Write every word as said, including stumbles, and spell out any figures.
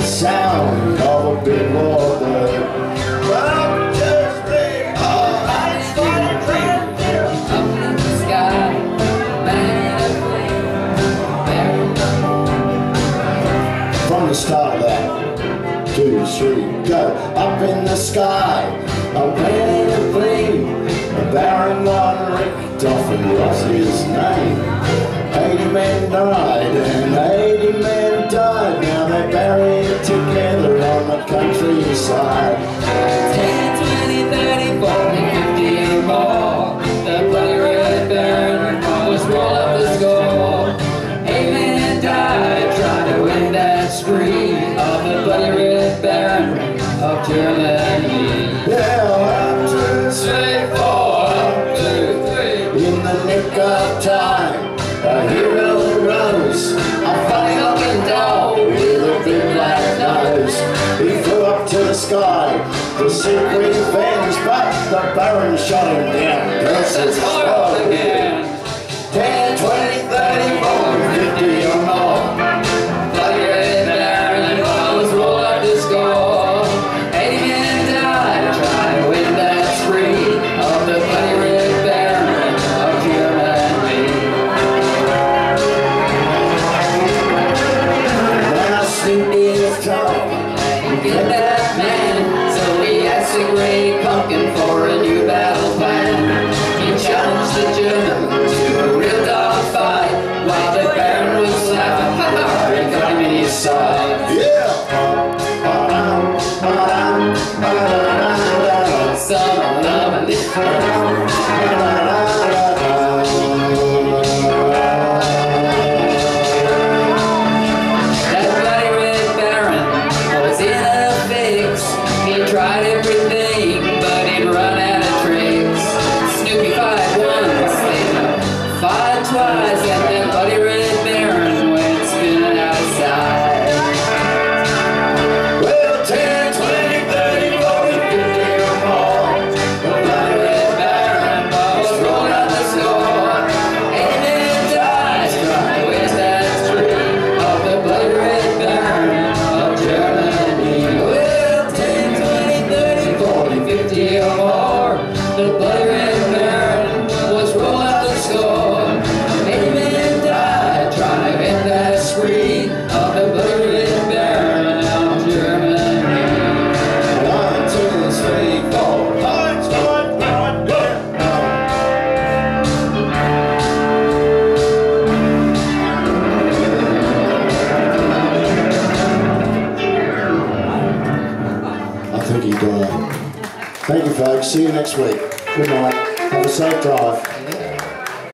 sound of a big warbird. Up just ring, oh, I just wanna dream. Up in the sky, man of flame, from the start of that, two, three, go. Up in the sky, a man of flame, a Baron von Richthofen was his name. Eighty men died and eighty men died. Now they're buried together on the countryside. ten, twenty, thirty, forty, fifty and more. The bloody Red Baron was roll up the score. Eight men died trying to win that spree of the bloody Red Baron of Germany. Yeah, one, two, three, four, One, two, three. in the nick of time. A hero arose, a funny looking dog with a big black nose. He flew up to the sky to seek revenge, but the Baron shot him down. This is horrible again. ten, twenty, thirty, forty, fifty or more. Bloody Red Baron was roll up the score. Eighty men died trying to win that spree of the bloody Red Baron of Germany. Snoopy is tough. Get that man, so he asked the great pumpkin for a new battle plan. He challenged the German to a real dog fight, while the Baron was laughing, ha ha, he got him in his side. Yeah! Some love tried everything, but he'd run out of tricks. Snoopy fight once, then fight twice, and then bloody Red Baron went spinning outside. Well, ten, twenty, thirty, forty, fifty or more. The bloody Red Baron was rolling out the score. Eight men died trying to win that spree of the bloody Red Baron of Germany. fifty or more, the bloody Red Baron was roll out the score. Eighty men died trying to win that spree of the bloody Red Baron of Germany. One, two, three, four. One, one, one, one. I think he died. Thank you, folks. See you next week. Good night. Have a safe drive.